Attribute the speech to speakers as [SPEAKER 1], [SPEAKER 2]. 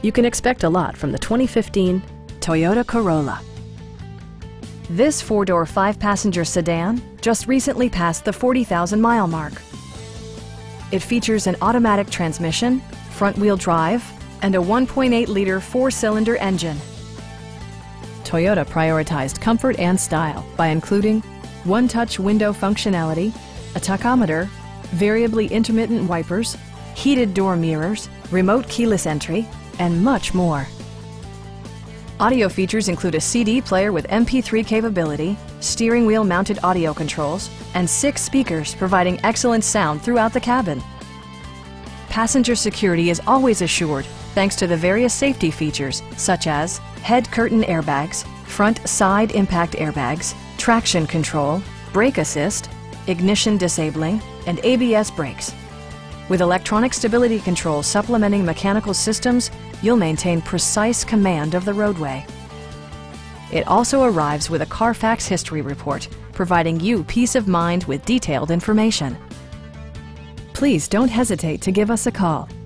[SPEAKER 1] You can expect a lot from the 2015 Toyota Corolla. This four-door, five-passenger sedan just recently passed the 40,000-mile mark. It features an automatic transmission, front-wheel drive, and a 1.8-liter four-cylinder engine. Toyota prioritized comfort and style by including one-touch window functionality, a tachometer, variably intermittent wipers, heated door mirrors, remote keyless entry, and much more. Audio features include a CD player with MP3 capability, steering wheel mounted audio controls, and 6 speakers providing excellent sound throughout the cabin. Passenger security is always assured thanks to the various safety features such as head curtain airbags, front side impact airbags, traction control, brake assist, ignition disabling, and ABS brakes. With electronic stability control supplementing mechanical systems, you'll maintain precise command of the roadway. It also arrives with a Carfax history report, providing you peace of mind with detailed information. Please don't hesitate to give us a call.